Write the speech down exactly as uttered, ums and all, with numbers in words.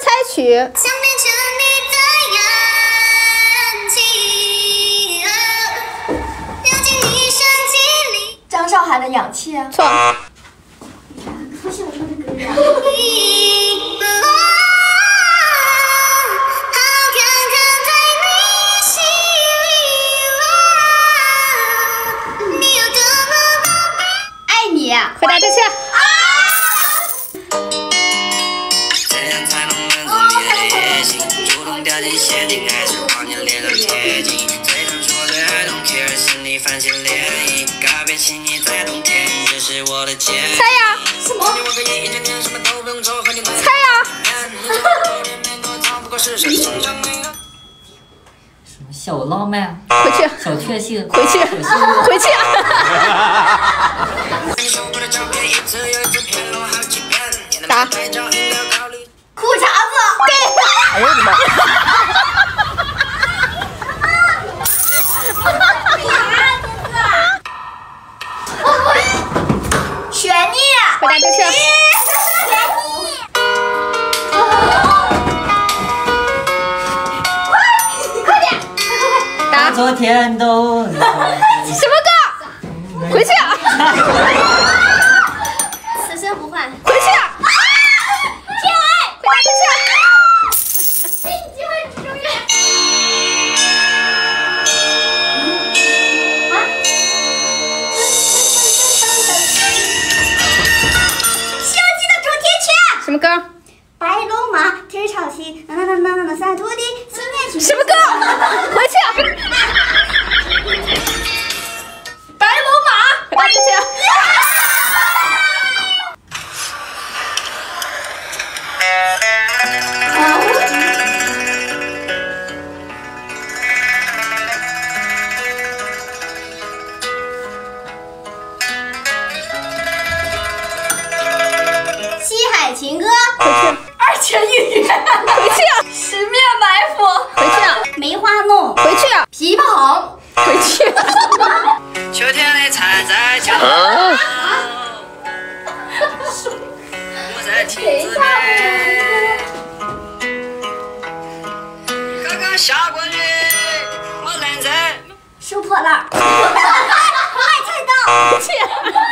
猜曲。 张韶涵的《氧气》啊。 错。 不是我唱的歌呀。爱你。 回答正确。猜呀！ 什么？ 猜呀！ 什么小浪漫？ 回去。 小确幸。 回去。回去。答。 裤衩子。 对。哎呦我的妈！ 悬念。 回答正确。 快点！ 答。 昨天都。 什么歌？回去。 此生不换。 回去。 天爱。 回答正确。 给你机会，终于。 什么歌？ 白龙马，天朝西，那那那那那三徒弟，思念情。 什么歌？回去。 白龙马， 回答正确。 西海情歌。 回去。 二泉映月。 回去。 十面埋伏。 回去。 梅花弄。 回去。 琵琶行。 回去。 秋天的蝉在叫，我在亭子里。刚刚下过雨，我愣在收破烂。卖菜刀。 回去。